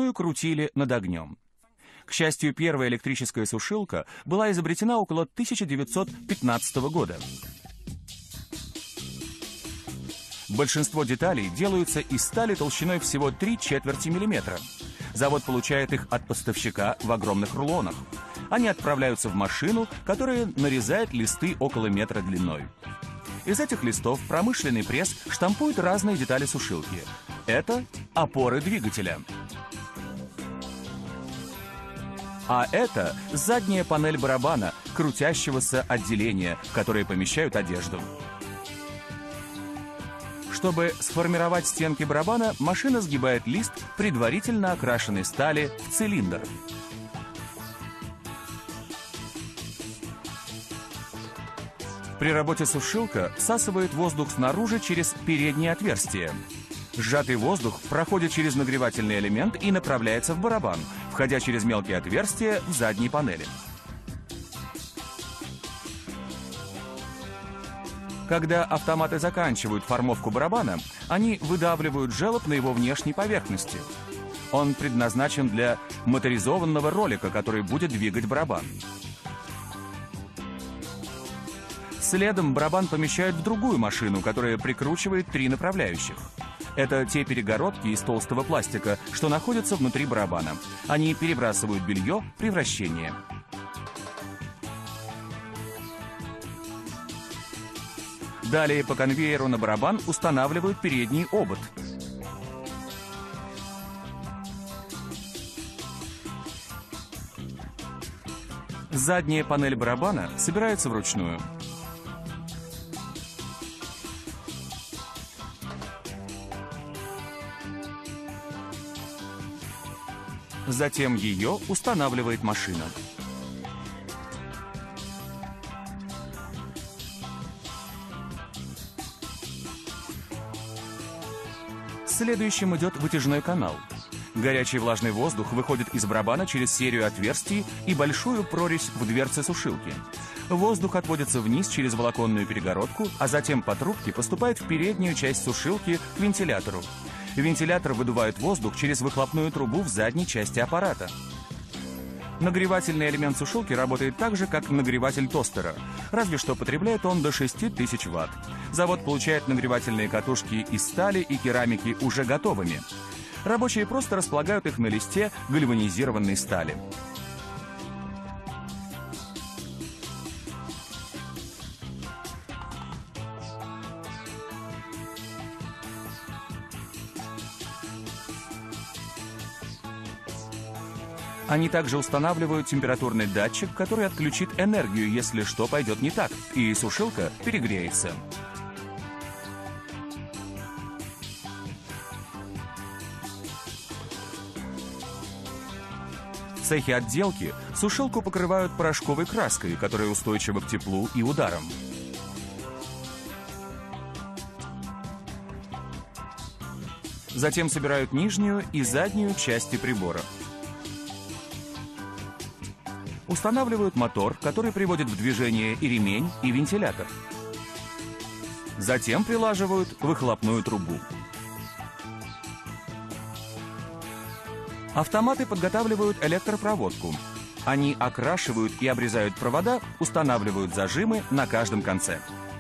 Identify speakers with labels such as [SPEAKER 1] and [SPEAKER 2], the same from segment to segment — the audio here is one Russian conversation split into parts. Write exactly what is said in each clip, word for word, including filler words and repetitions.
[SPEAKER 1] вручную крутили над огнем. К счастью, первая электрическая сушилка была изобретена около тысяча девятьсот пятнадцатого года. Большинство деталей делаются из стали толщиной всего три четверти миллиметра. Завод получает их от поставщика в огромных рулонах. Они отправляются в машину, которая нарезает листы около метра длиной. Из этих листов промышленный пресс штампует разные детали сушилки. Это опоры двигателя. А это задняя панель барабана, крутящегося отделения, в которое помещают одежду. Чтобы сформировать стенки барабана, машина сгибает лист предварительно окрашенной стали в цилиндр. При работе сушилка всасывает воздух снаружи через переднее отверстие. Сжатый воздух проходит через нагревательный элемент и направляется в барабан, входя через мелкие отверстия в задней панели. Когда автоматы заканчивают формовку барабана, они выдавливают желоб на его внешней поверхности. Он предназначен для моторизованного ролика, который будет двигать барабан. Следом барабан помещают в другую машину, которая прикручивает три направляющих. Это те перегородки из толстого пластика, что находятся внутри барабана. Они перебрасывают белье при вращении. Далее по конвейеру на барабан устанавливают передний обод. Задняя панель барабана собирается вручную. Затем ее устанавливает машина. Следующим идет вытяжной канал. Горячий влажный воздух выходит из барабана через серию отверстий и большую прорезь в дверце сушилки. Воздух отводится вниз через волоконную перегородку, а затем по трубке поступает в переднюю часть сушилки к вентилятору. Вентилятор выдувает воздух через выхлопную трубу в задней части аппарата. Нагревательный элемент сушилки работает так же, как нагреватель тостера, разве что потребляет он до шести тысяч ватт. Завод получает нагревательные катушки из стали и керамики уже готовыми. Рабочие просто располагают их на листе гальванизированной стали. Они также устанавливают температурный датчик, который отключит энергию, если что пойдет не так, и сушилка перегреется. В цехе отделки сушилку покрывают порошковой краской, которая устойчива к теплу и ударам. Затем собирают нижнюю и заднюю части прибора. Устанавливают мотор, который приводит в движение и ремень, и вентилятор. Затем прилаживают выхлопную трубу. Автоматы подготавливают электропроводку. Они окрашивают и обрезают провода, устанавливают зажимы на каждом конце.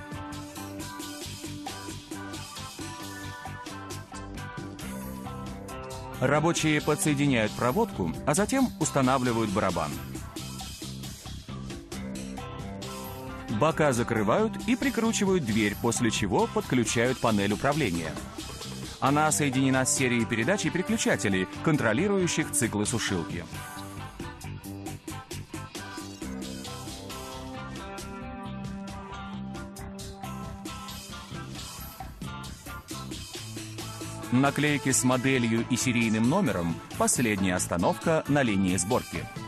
[SPEAKER 1] Рабочие подсоединяют проводку, а затем устанавливают барабан. Бока закрывают и прикручивают дверь, после чего подключают панель управления. Она соединена с серией передач и переключателей, контролирующих циклы сушилки. Наклейки с моделью и серийным номером – последняя остановка на линии сборки.